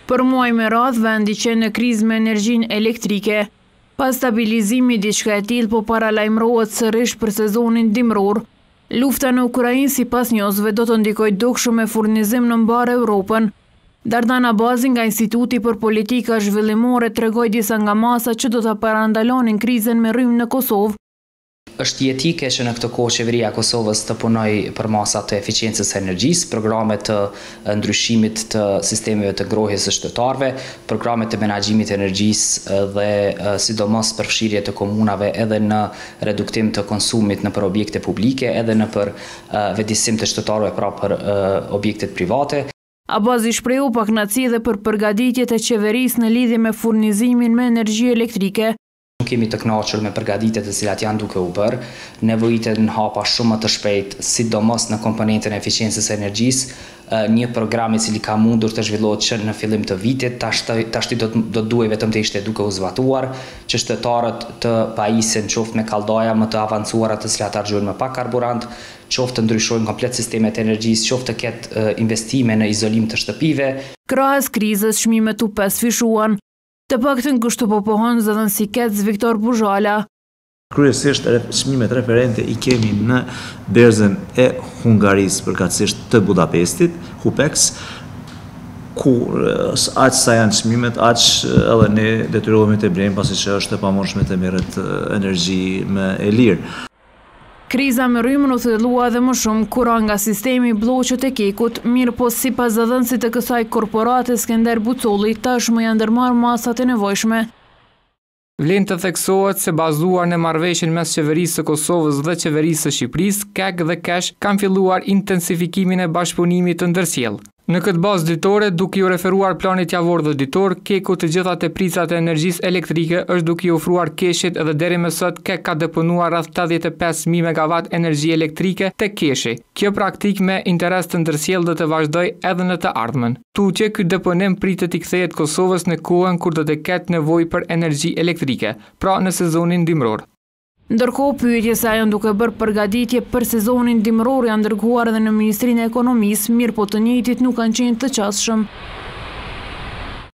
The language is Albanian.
Për muaj me radhë vendi që në krizë me energjinë elektrike. Pas stabilizimi diçka e tillë po paralajmërohet sërish për sezonin dimror. Lufta në Ukrainë sipas njohësve do të ndikojë dukshëm me furnizim në mbar Evropën. Dardana Bazi nga Instituti për Politika Zhvillimore tregoi disa nga masat që do ta parandalonin krizën me rrymë në Kosovë. Është jetike që në këtë kohë qeveria e Kosovës të punojë për masa të eficiencës së energjisë, programe të ndryshimit të sistemeve të ngrohjes së shtetarëve, programe të menaxhimit të energjisë dhe sidomos përfshirje të komunave edhe në reduktim të konsumit nëpër objekte publike, edhe nëpër vetëdijsim të shtetarëve pra për objektet private. Abazi shprehu pakënaqësi edhe për përgatitjet e qeverisë në lidhje me furnizimin me energji elektrike. Nuk kemi të kënaqur me përgatitjet e cilat janë duke u bërë, nevojitet në hapa shumë më të shpejt, sidomos në komponentën e eficiencës së energjisë, një program i cili ka mundur të zhvillohet që në fillim të vitit, tashti do të duhej vetëm të ishte duke u zbatuar, që shtetarët të pajisin qoftë me kalldaja më të avancuara të cilat argjojnë më pak karburant, qoftë të ndryshojnë komplet sistemet e energjisë, qoftë të ketë investime në izolim të shtëpive. Krahas krizës, çmimet u pesfishuan. Të paktën kështu po pohon zëdhënësi Kec Viktor Buzhala. Kryesisht çmimet referente i kemi në derzën e Hungarisë përkatësisht të Budapestit, Hupex, ku aq sa janë çmimet, aq edhe ne detyrohemi të blejmë pasi që është e pamundshme të merret energji më e lirë. Kriza me rrymën u thellua edhe më shumë kura nga sistemi bloqët e Kekut, mirë po sipas zëdhënësit të kësaj korporate Skender Bucolli, tashmë janë ndërmarrë masat e nevojshme. Vlen të theksohet se bazuar në marrëveshjen mes qeverisë së Kosovës dhe qeverisë së Shqipërisë, KEK dhe KESH kanë filluar intensifikimin e bashkëpunimit të ndërsjellë. Në këtë bazë ditore, duke ju referuar planit javor dhe ditor, KEK-u të gjitha tepricat e energjisë elektrike është duke i ofruar KESH-it edhe deri më sot KEK ka deponuar rreth 85.000 MW energji elektrike tek KESH-i. Kjo praktik me interes të ndërsjellë do të vazhdojë edhe në të ardhmen. Tutje ky deponim pritet i kthehet Kosovës në kohën kur do të ketë nevojë për energji elektrike, pra në sezonin dimror. Ndërkohë, pyetje se janë duke bërë përgatitje për sezonin dimror janë dërguar edhe në Ministrinë e Ekonomisë, mirë po të njëjtit nuk kanë qenë të qasshëm.